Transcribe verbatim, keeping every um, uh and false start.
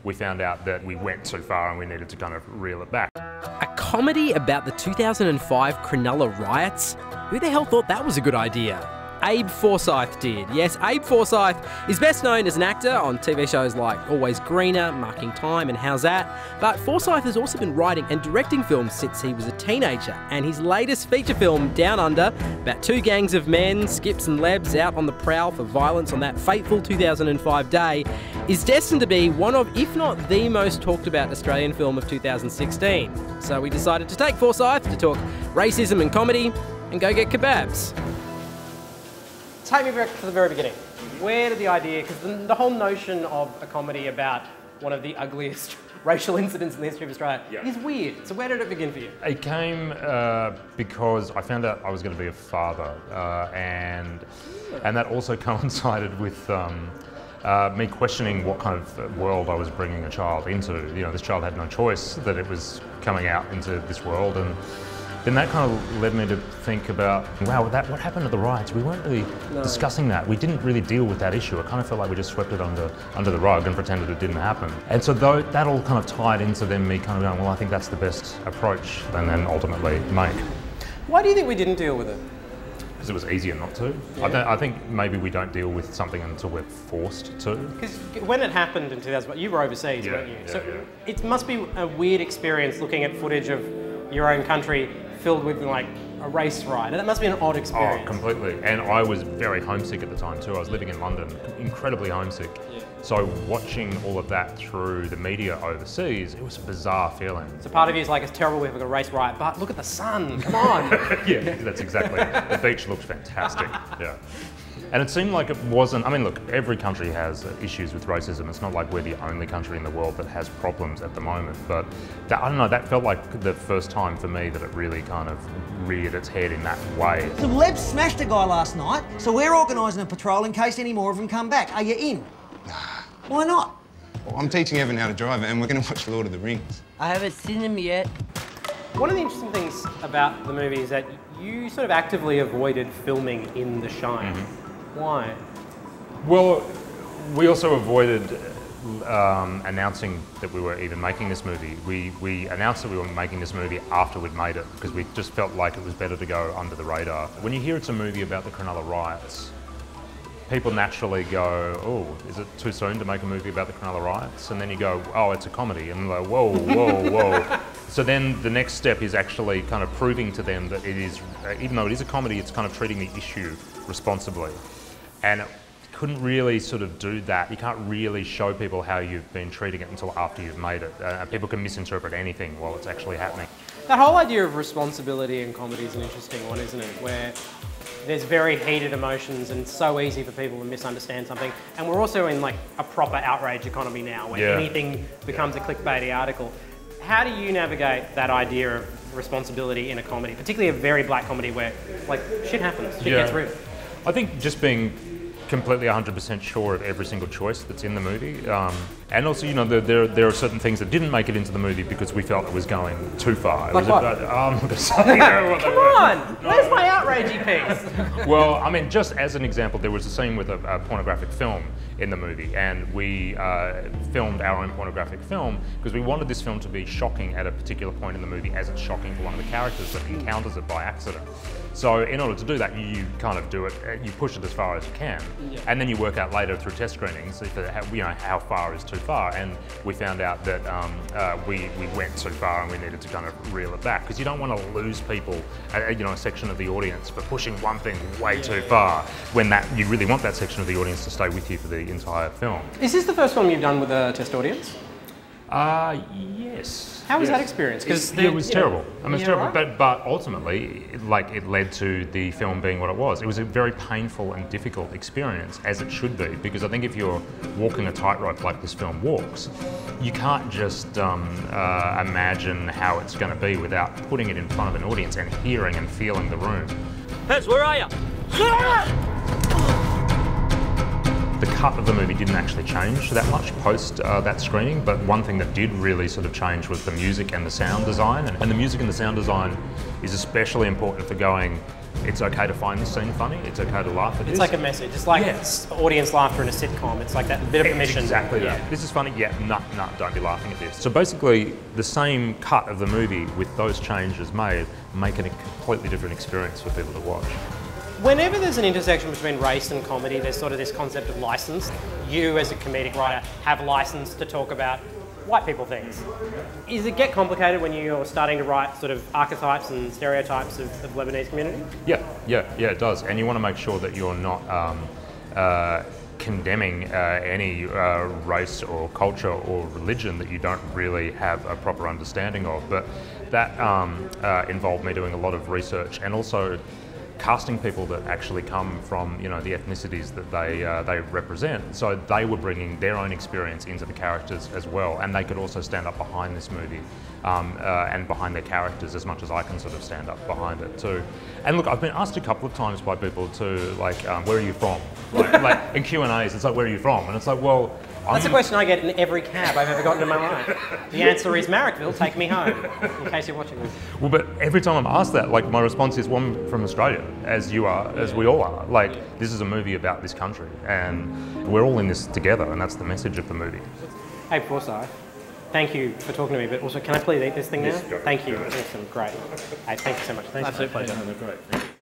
we found out that we went too far and we needed to kind of reel it back. A comedy about the two thousand five Cronulla riots? Who the hell thought that was a good idea? Abe Forsythe did. Yes, Abe Forsythe is best known as an actor on T V shows like Always Greener, Marking Time and How's That? But Forsythe has also been writing and directing films since he was a teenager, and his latest feature film, Down Under, about two gangs of men, Skips and Lebs, out on the prowl for violence on that fateful two thousand five day, is destined to be one of, if not the most talked about Australian film of two thousand sixteen. So we decided to take Forsythe to talk racism and comedy and go get kebabs. Take me back to the very beginning. Where did the idea, because the, the whole notion of a comedy about one of the ugliest racial incidents in the history of Australia yeah. is weird. So where did it begin for you? It came uh, because I found out I was going to be a father, uh, and and that also coincided with um, uh, me questioning what kind of world I was bringing a child into. You know, this child had no choice, that it was coming out into this world, and then that kind of led me to think about, wow, that, what happened to the riots? We weren't really no. discussing that. We didn't really deal with that issue. It kind of felt like we just swept it under under the rug and pretended it didn't happen. And so though, that all kind of tied into then me kind of going, well, I think that's the best approach, and then ultimately make. Why do you think we didn't deal with it? Because it was easier not to. Yeah. I, th I think maybe we don't deal with something until we're forced to. Because when it happened in two thousand, you were overseas, yeah, weren't you? Yeah, so yeah. it must be a weird experience looking at footage of your own country filled with like a race riot. That must be an odd experience. Oh, completely. And I was very homesick at the time too. I was living in London, incredibly homesick. Yeah. So watching all of that through the media overseas, it was a bizarre feeling. So part of you is like, it's terrible we have a race riot, but look at the sun, come on. Yeah, that's exactly it. The beach looked fantastic, yeah. And it seemed like it wasn't, I mean look, every country has issues with racism. It's not like we're the only country in the world that has problems at the moment. But that, I don't know, that felt like the first time for me that it really kind of reared its head in that way. The Lebs smashed a guy last night, so we're organising a patrol in case any more of them come back. Are you in? Why not? Well, I'm teaching Evan how to drive it, and we're going to watch Lord of the Rings. I haven't seen him yet. One of the interesting things about the movie is that you sort of actively avoided filming in the Shine. Mm-hmm. Why? Well, we also avoided um, announcing that we were even making this movie. We, we announced that we were making this movie after we'd made it, because we just felt like it was better to go under the radar. When you hear it's a movie about the Cronulla riots, people naturally go, oh, is it too soon to make a movie about the Cronulla riots? And then you go, oh, it's a comedy. And they're like, whoa, whoa, whoa. So then the next step is actually kind of proving to them that it is, uh, even though it is a comedy, it's kind of treating the issue responsibly. And it couldn't really sort of do that. You can't really show people how you've been treating it until after you've made it. Uh, people can misinterpret anything while it's actually happening. That whole idea of responsibility in comedy is an interesting one, isn't it? Where there's very heated emotions and it's so easy for people to misunderstand something. And we're also in like a proper outrage economy now, where yeah. anything becomes yeah. a clickbaity article. How do you navigate that idea of responsibility in a comedy, particularly a very black comedy where like shit happens, shit yeah. gets real? I think just being completely one hundred percent sure of every single choice that's in the movie. Um, and also, you know, there, there, there are certain things that didn't make it into the movie because we felt it was going too far. It like was what? A, I'm not going to say what Come on! Where's my outragey piece? Well, I mean, just as an example, there was a scene with a, a pornographic film in the movie, and we uh, filmed our own pornographic film because we wanted this film to be shocking at a particular point in the movie, as it's shocking to one of the characters that encounters it by accident. So in order to do that, you, you kind of do it, you push it as far as you can, yeah. and then you work out later through test screenings, if it, you know, how far is too far. And we found out that um, uh, we, we went too far and we needed to kind of reel it back, because you don't want to lose people, uh, you know, a section of the audience for pushing one thing way yeah. too far, when that you really want that section of the audience to stay with you for the entire film. Is this the first film you've done with a test audience? Uh, yes. How was yes. that experience? Because it, it was terrible. Know, I mean, it was terrible. Right? But, but ultimately, it, like, it led to the film being what it was. It was a very painful and difficult experience, as it should be, because I think if you're walking a tightrope like this film walks, you can't just um, uh, imagine how it's going to be without putting it in front of an audience and hearing and feeling the room. Pez, where are you? The cut of the movie didn't actually change that much post uh, that screening, but one thing that did really sort of change was the music and the sound design. And, and the music and the sound design is especially important for going it's okay to find this scene funny. It's okay to laugh at this. It's like a message. It's like Yes. audience laughter in a sitcom. It's like that bit of permission. Exactly Yeah. that. This is funny. Yeah, no, no, don't be laughing at this. So basically, the same cut of the movie with those changes made, make it a completely different experience for people to watch. Whenever there's an intersection between race and comedy, there's sort of this concept of license. You, as a comedic writer, have license to talk about white people things. Does it get complicated when you're starting to write sort of archetypes and stereotypes of the Lebanese community? Yeah, yeah, yeah, it does. And you want to make sure that you're not um, uh, condemning uh, any uh, race or culture or religion that you don't really have a proper understanding of. But that um, uh, involved me doing a lot of research and also casting people that actually come from, you know, the ethnicities that they uh, they represent. So they were bringing their own experience into the characters as well, and they could also stand up behind this movie um, uh, and behind their characters as much as I can sort of stand up behind it too. And look, I've been asked a couple of times by people too, like, um, where are you from? Like, like in Q and A's, it's like, where are you from? And it's like, well, That's I'm a question I get in every cab I've ever gotten in my life. The answer is Marrickville, take me home, in case you're watching this. Well, but every time I'm asked that, like, my response is, well, I'm from Australia, as you are, as we all are. Like, this is a movie about this country, and we're all in this together, and that's the message of the movie. Abe Forsythe, thank you for talking to me, but also, can I please eat this thing now? Yes, go. Thank you. Excellent, great. Hey, thank you so much. Thanks. Absolute pleasure. Great.